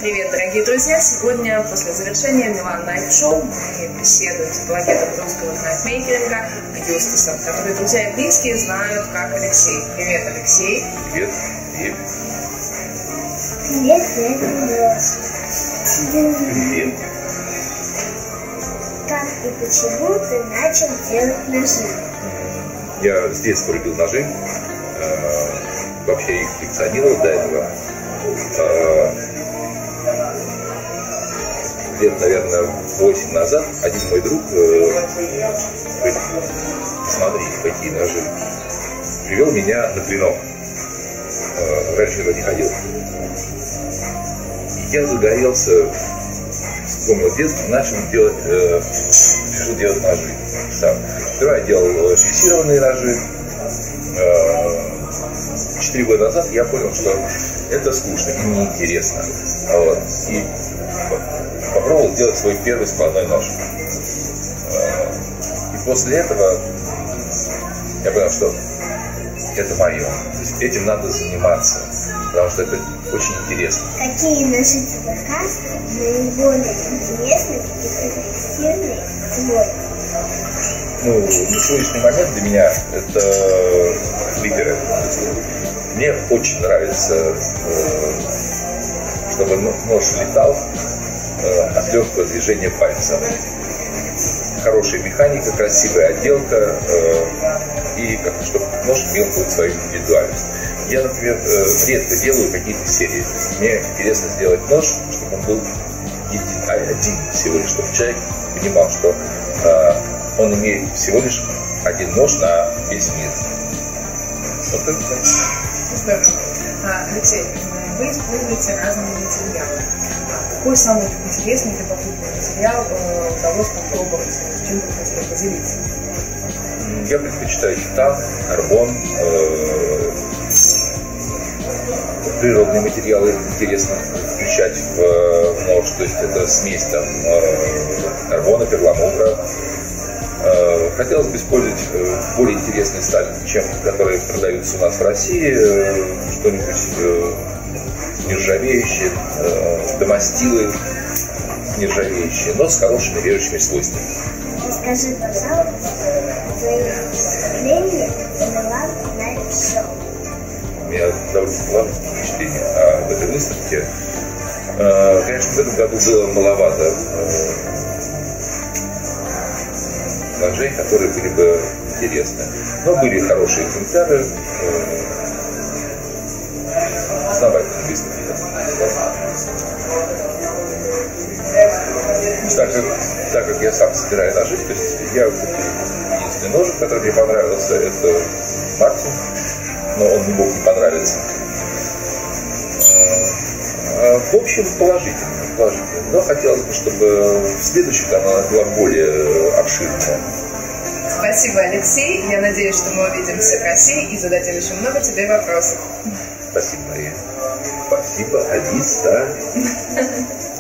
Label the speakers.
Speaker 1: Привет, дорогие друзья! Сегодня, после завершения Milan Knife Show, мы беседуем с апологетом русского knifemaking Юстасом, который друзья и близкие знают как Алексей. Привет, Алексей!
Speaker 2: Привет, привет!
Speaker 3: Привет, привет!
Speaker 2: Привет!
Speaker 3: Как и почему ты начал делать ножи?
Speaker 2: Я с детства любил ножи. Вообще их коллекционировал до этого. Лет, наверное, 8 назад один мой друг говорит: смотри, какие ножи. Привел меня на Блинов. Раньше я туда не ходил. И я загорелся, вспомнил детство, начал делать, решил делать ножи сам. Сперва я делал фиксированные ножи. 4 года назад я понял, что это скучно и неинтересно. Вот. И попробовал сделать свой первый складной нож. И после этого я понял, что это мое. То есть этим надо заниматься, потому что это очень интересно.
Speaker 3: Какие ножи тебе кажутся наиболее интересные и прогрессивные твой?
Speaker 2: Ну, на сегодняшний момент для меня это клиперы. Мне очень нравится, чтобы нож летал от легкого движения пальца. Хорошая механика, красивая отделка и чтобы нож имел какую-то свою индивидуальность. Я, например, редко делаю какие-то серии. Мне интересно сделать нож, чтобы он был один всего лишь, чтобы человек понимал, что он имеет всего лишь один нож на весь мир. Вот это.
Speaker 1: Здорово. Алексей, вы используете разные материалы. Какой самый интересный и любопытный материал удалось попробовать? Чем вы хотели поделиться?
Speaker 2: Я предпочитаю титан, карбон, природные материалы интересно включать в нож, то есть это смесь там карбона, перламутра. Хотелось бы использовать более интересные стали, чем которые продаются у нас в России, что-нибудь нержавеющее, домостилы нержавеющие, но с хорошими режущими свойствами.
Speaker 3: Расскажи, пожалуйста, твои впечатления о Milan Knife Show.
Speaker 2: У меня довольно положительное впечатление об этой выставке. Конечно, в этом году было маловато ножей, которые были бы интересны. Но были хорошие экземпляры, основательные выставки. Так как я сам собираю ножи, то есть я купил единственный ножик, который мне понравился, это максимум, но он не мог не понравиться. В общем, положительно. Но хотелось бы, чтобы следующая она была более обширная.
Speaker 1: Спасибо, Алексей. Я надеюсь, что мы увидимся в России и зададим еще много тебе вопросов.
Speaker 2: Спасибо, Мария. Спасибо, Алиса.